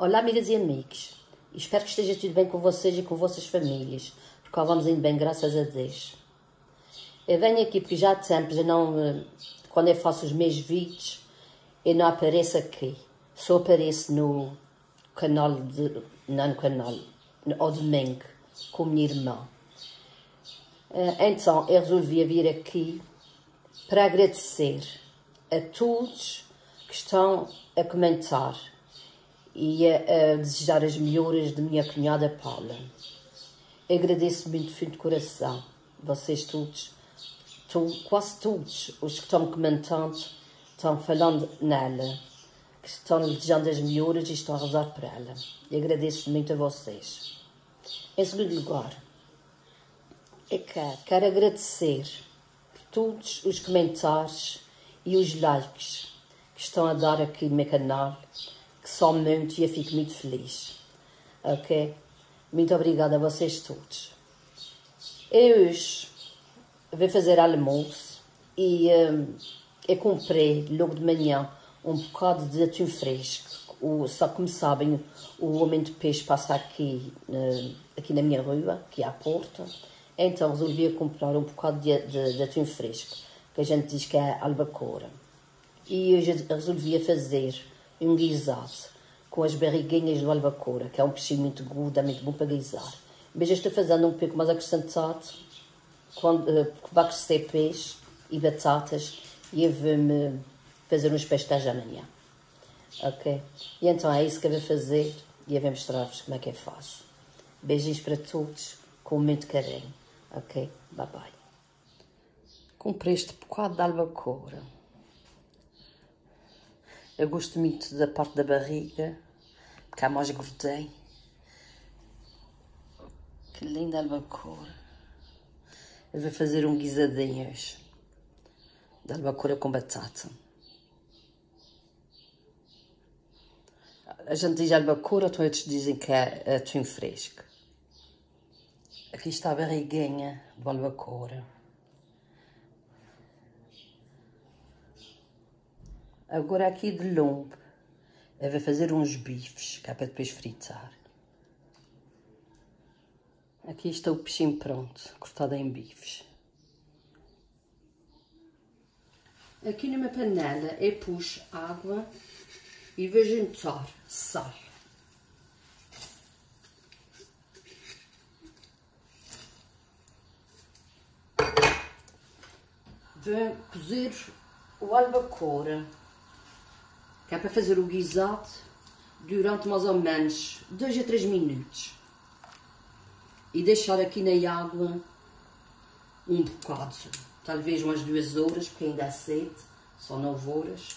Olá, amigas e amigos. Espero que esteja tudo bem com vocês e com vossas famílias, porque cá vamos indo bem, graças a Deus. Eu venho aqui porque já há tempo, já não, quando eu faço os meus vídeos, eu não apareço aqui. Só apareço no canal, não no canal, ao domingo, com a minha irmã. Então, eu resolvi vir aqui para agradecer a todos que estão a comentar e a desejar as melhoras de minha cunhada Paula. Eu agradeço muito do fundo de coração. Vocês todos, quase todos os que estão comentando, estão falando nela, que estão lhe desejando as melhoras e estão a rezar por ela. Eu agradeço muito a vocês. Em segundo lugar, eu quero agradecer por todos os comentários e os likes que estão a dar aqui no meu canal, que são muito e eu fico muito feliz. Ok? Muito obrigada a vocês todos. Eu hoje vou fazer almoço e eu comprei logo de manhã um bocado de atum fresco. Só como sabem, o homem de peixe passa aqui na minha rua, aqui à porta. Então resolvi comprar um bocado de atum fresco, que a gente diz que é albacora. E hoje resolvi fazer um guisado com as barriguinhas do albacora, que é um peixinho muito gordo, é muito bom para guisar. Mas eu estou fazendo um pouco mais acrescentado, porque vai crescer peixe e batatas, e eu vou-me fazer uns pastéis amanhã. Ok? E então é isso que eu vou fazer, e eu vou mostrar-vos como é que eu faço. Beijinhos para todos, com muito carinho. Ok? Bye bye. Comprei este bocado de albacora. Eu gosto muito da parte da barriga, porque há mais gordura. Que linda albacora. Eu vou fazer um guisadinho hoje, de albacora com batata. A gente diz albacora, então outros dizem que é atum fresco. Aqui está a barriguinha do albacora. Agora aqui de lombo, eu vou fazer uns bifes, que é para depois fritar. Aqui está o peixinho pronto, cortado em bifes. Aqui numa panela eu pus água e vou juntar sal. Vou cozer o albacora, que é para fazer o guisado durante mais ou menos 2 a 3 minutos. E deixar aqui na água um bocado, talvez umas 2 horas, porque ainda é cedo, só 9 horas.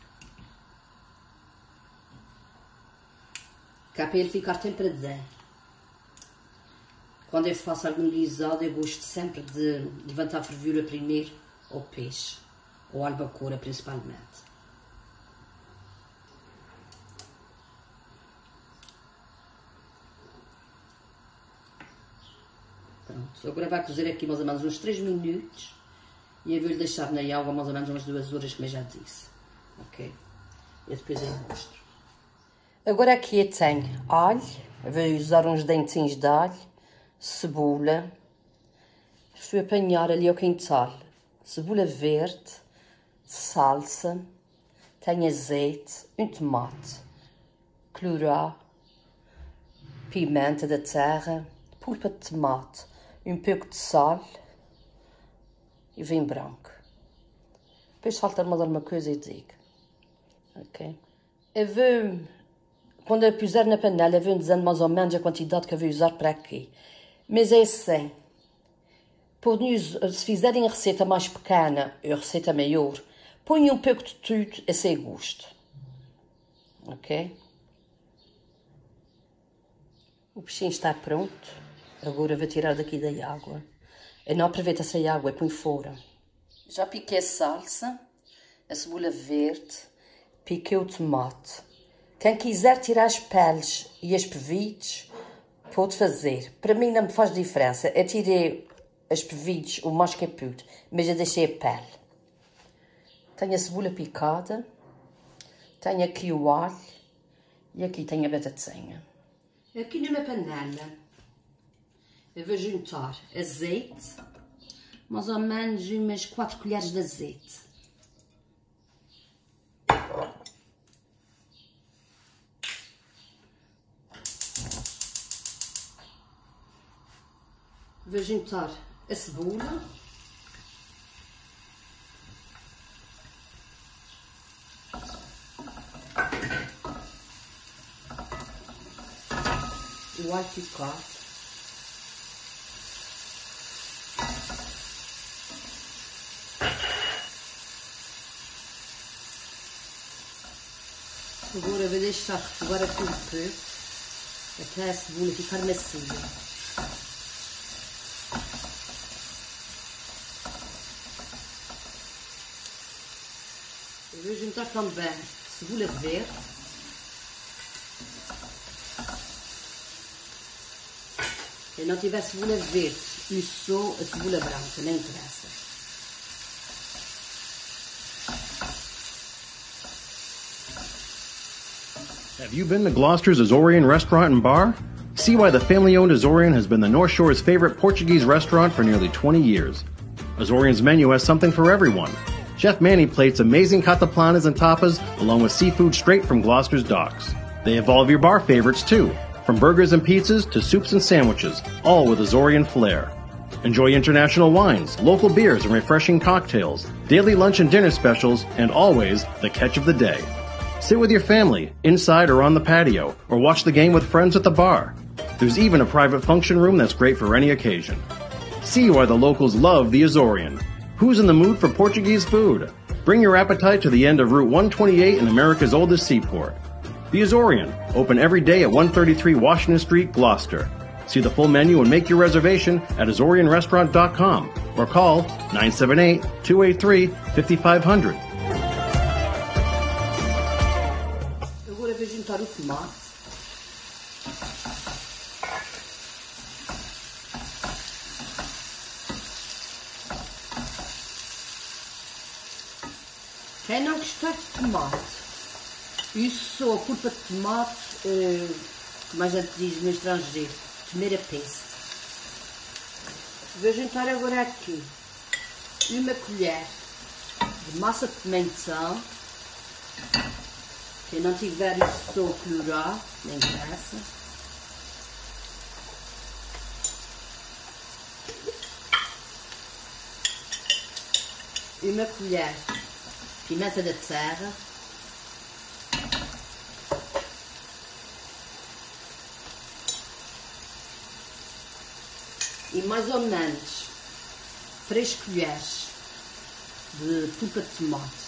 Que é para ele ficar temperadinho. Quando eu faço algum guisado, eu gosto sempre de levantar a fervura primeiro ao peixe, ou albacora principalmente. Pronto, agora vai cozer aqui mais ou menos uns 3 minutos e eu vou-lhe deixar na água mais ou menos umas 2 horas, como eu já disse. Ok? E depois eu mostro. Agora aqui eu tenho alho, eu vou usar uns dentinhos de alho, cebola, vou apanhar ali ao quintal, cebola verde, salsa, tenho azeite, um tomate, colorau, pimenta da terra, polpa de tomate, um pouco de sal e vinho branco. Depois falta mais alguma coisa e digo. Ok? Eu vou, quando eu puser na panela, eu vou dizendo mais ou menos a quantidade que eu vou usar para aqui. Mas é assim. Se fizerem a receita mais pequena ou a receita maior, ponham um pouco de tudo a seu gosto. Ok? O peixinho está pronto. Agora vou tirar daqui da água. Eu não aproveito essa água e ponho fora. Já piquei a salsa, a cebola verde, piquei o tomate. Quem quiser tirar as peles e as pevides, pode fazer. Para mim não me faz diferença. Eu tirei as pevides o mais que eu pude, mas eu deixei a pele. Tenho a cebola picada, tenho aqui o alho E aqui tem a batatinha. Aqui numa panela eu vou juntar azeite, mais ou menos umas 4 colheres de azeite. Vou juntar a cebola. O alho picado. Agora vou deixar refogar aqui um pouco até a cebola ficar macia. Eu vou juntar também cebola verde. Se não tiver cebola verde, uso a cebola branca, não interessa. Have you been to Gloucester's Azorian Restaurant and Bar? See why the family-owned Azorian has been the North Shore's favorite Portuguese restaurant for nearly 20 years. Azorian's menu has something for everyone. Chef Manny plates amazing cataplanas and tapas, along with seafood straight from Gloucester's docks. They have all of your bar favorites, too, from burgers and pizzas to soups and sandwiches, all with Azorian flair. Enjoy international wines, local beers, and refreshing cocktails, daily lunch and dinner specials, and always the catch of the day. Sit with your family, inside or on the patio, or watch the game with friends at the bar. There's even a private function room that's great for any occasion. See why the locals love the Azorian. Who's in the mood for Portuguese food? Bring your appetite to the end of Route 128 in America's oldest seaport. The Azorian, open every day at 133 Washington Street, Gloucester. See the full menu and make your reservation at azorianrestaurant.com or call 978-283-5500. Agora vou juntar o tomate. Quem não gostar de tomate, isso a polpa de tomate, como a gente diz no estrangeiro, primeira paste. Vou juntar agora aqui uma colher de massa de pimentão. Quem não tiver isso só colorar, nem interessa. Uma colher de pimenta da terra. E mais ou menos 3 colheres de polpa de tomate.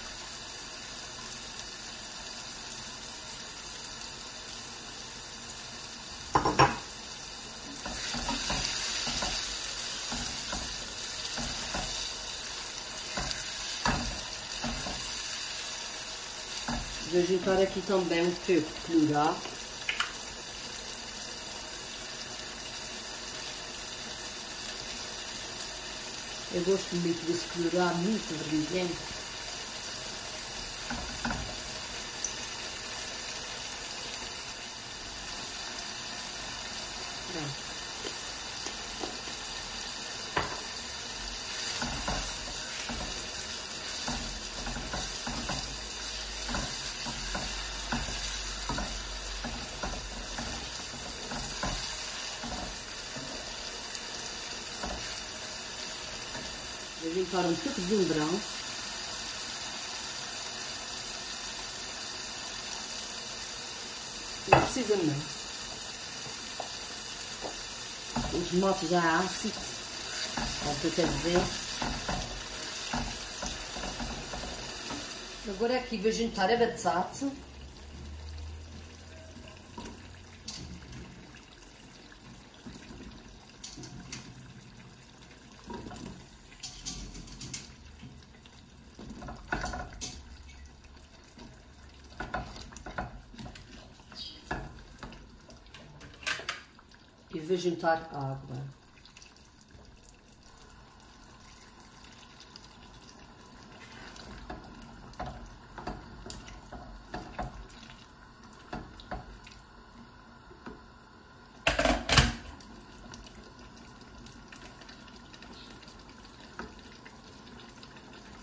Vou juntar aqui também um pouco de colorau. Eu gosto muito desse colorau, muito vermelho. Pronto. Vou juntar um pouco de umbrão. Não precisa não. O tomate já é ácido, é o que eu quero dizer. Agora aqui vou juntar a batata. E vou juntar água.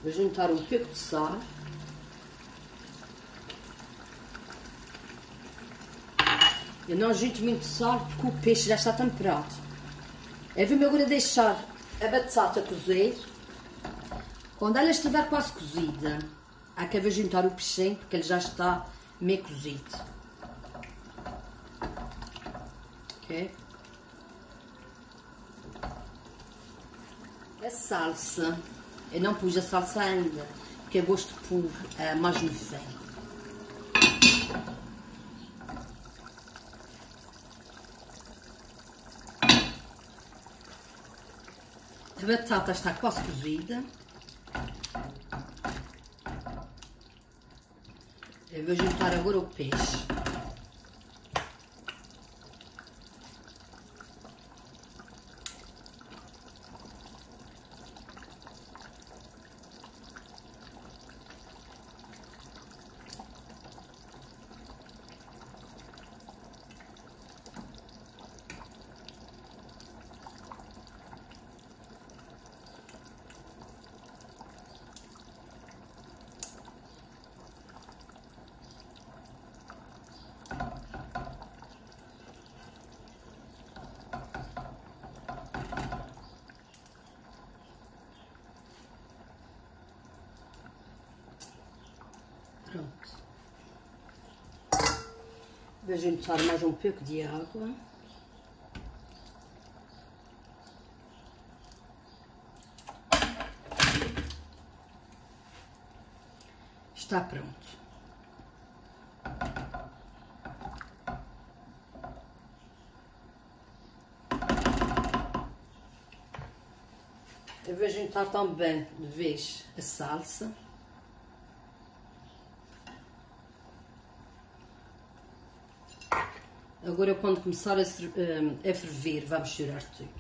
Vou juntar um pouco de sal. Eu não junto muito sal porque o peixe já está temperado. Vamos agora deixar a batata cozer. Quando ela estiver quase cozida, aqui eu vou juntar o peixinho porque ele já está meio cozido. Ok? A salsa, eu não pus a salsa ainda, porque eu gosto de pôr mais no fim. A batata está quase cozida. Eu vou juntar agora o peixe. Pronto. Vou juntar mais um pouco de água. Está pronto. Eu vou juntar também de vez a salsa. Agora, quando começar a ferver, vamos misturar tudo.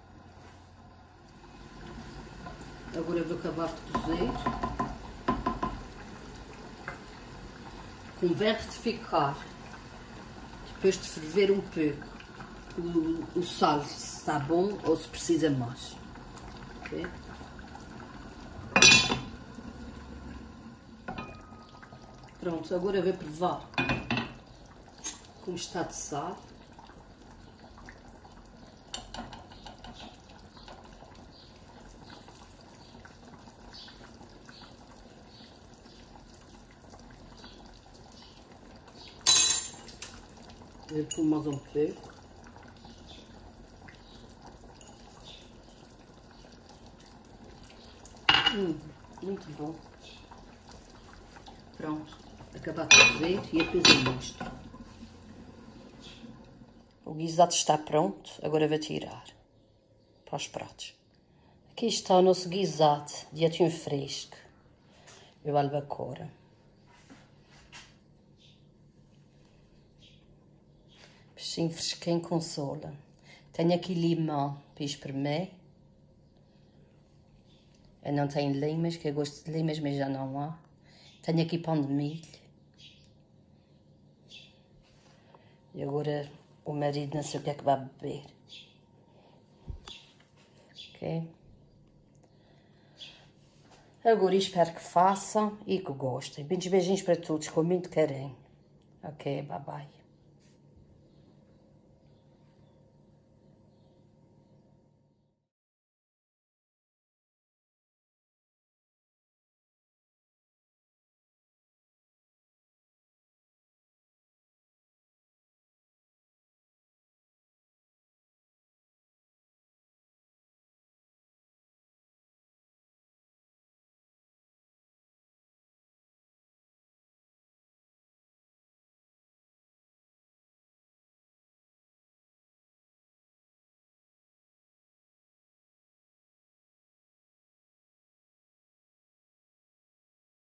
Agora vou acabar de cozer. Convém retificar, depois de ferver um pouco, o sal, se está bom ou se precisa mais. Okay? Pronto, agora vou provar como está de sal. Vou pôr mais um pouco. Muito bom. Pronto, acabar de cozer e depois eu mostro. O guisado está pronto, agora vou tirar para os pratos. Aqui está o nosso guisado de atum fresco e albacora. Peixinho fresquinho com sola. Tenho aqui limão para espremer. Eu não tenho limas, que eu gosto de limas, mas já não há. Tenho aqui pão de milho. E agora o marido não sei o que é que vai beber. Ok? Agora espero que façam e que gostem. Muitos beijinhos para todos, com muito carinho. Ok, bye bye.